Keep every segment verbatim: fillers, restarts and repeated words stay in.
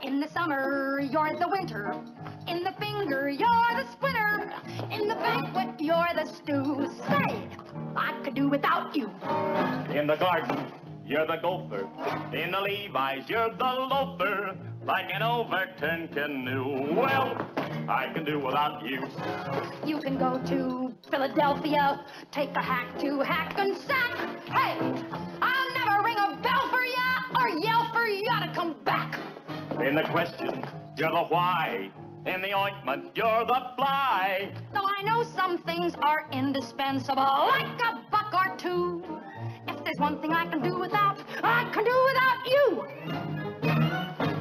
In the summer, you're the winter. In the finger, you're the splinter. In the banquet, you're the stew. Say, I could do without you. In the garden, you're the gopher. In the Levi's, you're the loafer. Like an overturned canoe. Well, I can do without you. You can go to Philadelphia, take a hack to Hackensack. Hey, I'll never ring a bell for ya or yell for ya to come back. In the question, you're the why. In the ointment, you're the fly. Though I know some things are indispensable, like a buck or two. If there's one thing I can do without, I can do without you.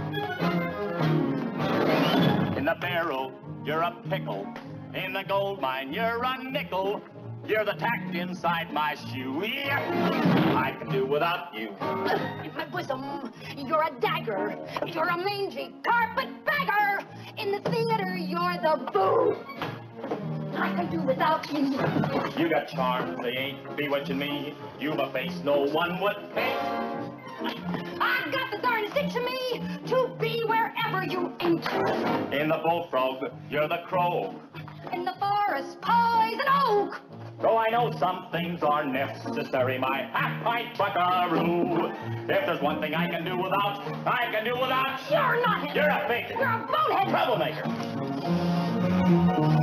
In the barrel, you're a pickle. In the gold mine, you're a nickel. You're the tack inside my shoe. Yeah, I can do without you. In my bosom, you're a dagger. You're a mangy carpetbagger. In the theater, you're the boo. I can do without you. You got charms, they ain't bewitching me. You've a face no one would paint. I got the darndest itch in me to be wherever you ain't. In the bullfrog, you're the crow. In the forest, poison oak. Though I know some things are necessary, my half-pint buckaroo. If there's one thing I can do without, I can do without. You're not him. You're a faker. You're a bonehead. Troublemaker.